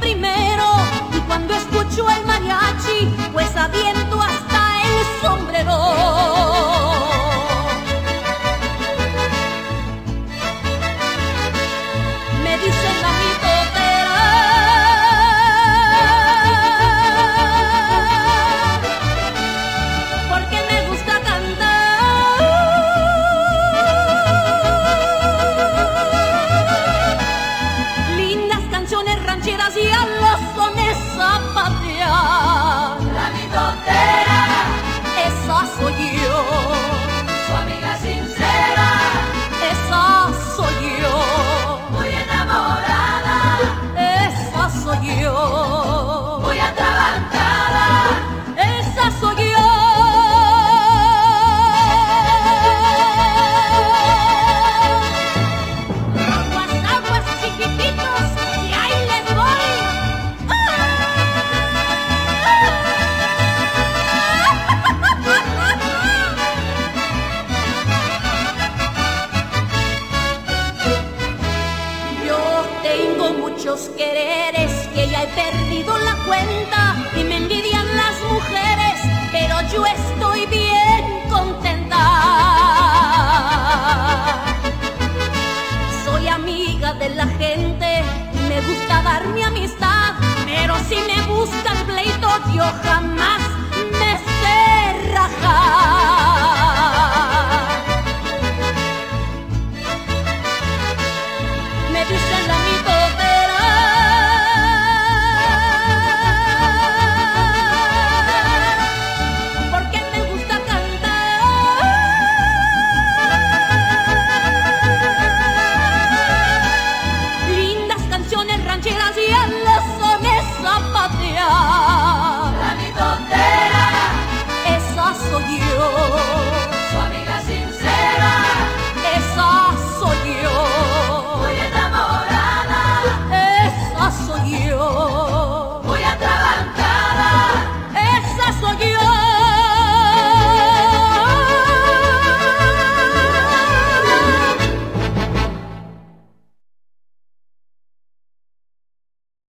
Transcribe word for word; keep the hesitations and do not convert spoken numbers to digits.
primero, y cuando escucho el mariachi, pues aviento hasta el sombrero. Me dicen la mitotera, porque me gusta cantar lindas canciones rancheras y a los sones zapatear. La mitotera, esa soy yo, su amiga sincera, esa soy yo, muy enamorada, esa soy yo, muy atrabancada, esa soy yo. Aguas, aguas, chiquititos, y ahí les voy. Yo tengo muchos quereres que ya he perdido la cuenta y me envidian las mujeres, pero yo estoy bien contenta. Soy amiga de la gente y me gusta dar mi amistad, pero si me buscan pleito yo jamás me sé rajar. Me dicen la mitotera, porque me gusta cantar lindas canciones rancheras y a los sones zapatear. la mitotera, Esa soy yo.